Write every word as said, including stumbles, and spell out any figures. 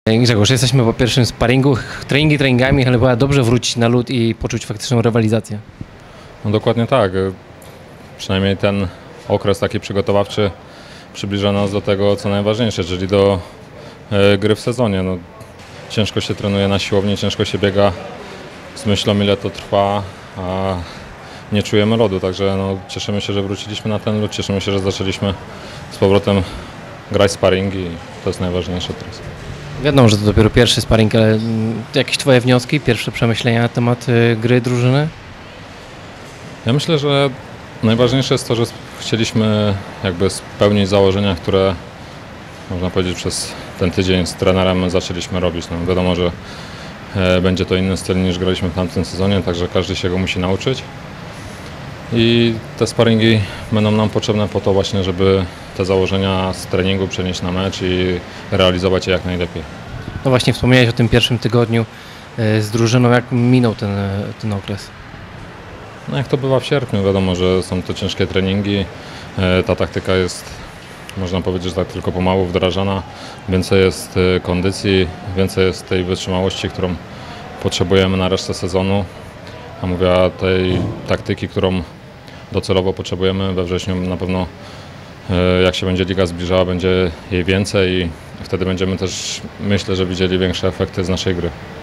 Grzegorz, jesteśmy po pierwszym sparingu, treningi treningami, ale chyba dobrze wrócić na lód i poczuć faktyczną rywalizację. No dokładnie tak. Przynajmniej ten okres taki przygotowawczy przybliża nas do tego, co najważniejsze, czyli do e, gry w sezonie. No, ciężko się trenuje na siłowni, ciężko się biega z myślą, ile to trwa, a nie czujemy lodu, także no, cieszymy się, że wróciliśmy na ten lód, cieszymy się, że zaczęliśmy z powrotem grać sparring i to jest najważniejsze teraz. Wiadomo, że to dopiero pierwszy sparring, ale mm, jakieś Twoje wnioski, pierwsze przemyślenia na temat y, gry drużyny? Ja myślę, że najważniejsze jest to, że chcieliśmy jakby spełnić założenia, które można powiedzieć przez ten tydzień z trenerem zaczęliśmy robić. No, wiadomo, że e, będzie to inny styl niż graliśmy w tamtym sezonie, także każdy się go musi nauczyć. I te sparingi będą nam potrzebne po to właśnie, żeby te założenia z treningu przenieść na mecz i realizować je jak najlepiej. No właśnie wspomniałeś o tym pierwszym tygodniu y, z drużyną, jak minął ten, ten okres? No jak to bywa w sierpniu, wiadomo, że są to ciężkie treningi, e, ta taktyka jest, można powiedzieć, że tak tylko pomału wdrażana, więcej jest e, kondycji, więcej jest tej wytrzymałości, którą potrzebujemy na resztę sezonu, a mówię tej taktyki, którą docelowo potrzebujemy we wrześniu na pewno, e, jak się będzie liga zbliżała, będzie jej więcej i wtedy będziemy też, myślę, że widzieli większe efekty z naszej gry.